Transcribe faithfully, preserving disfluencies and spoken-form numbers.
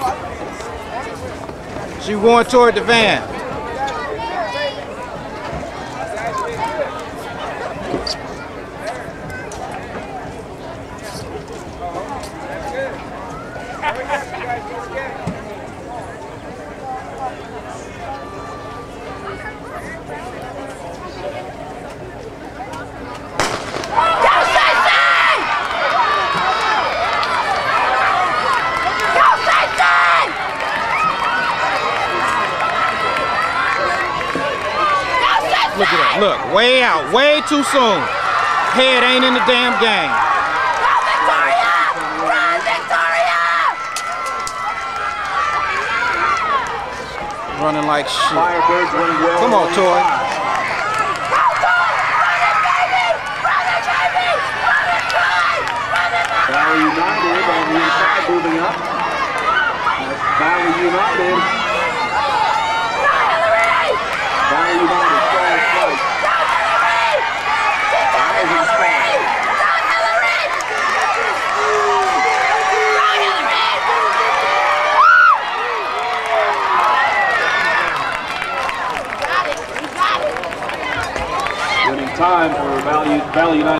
She going toward the van. Look at that, look, way out, way too soon. Head ain't in the damn game. Run, Victoria! Run, Victoria! Running like shit. Firebirds running well. Come on, Toy. Run, Toy! Run it, baby! Run it, baby! Run it, Toy! Run it, baby! Valley United on the inside moving up. Valley United. Run, Hillary! Valley United strong fight. Run, Hillary! Keep going, Hillary! Run, Hillary! Run, Hillary! Got it! We got it! Winning time for Valley Valley United.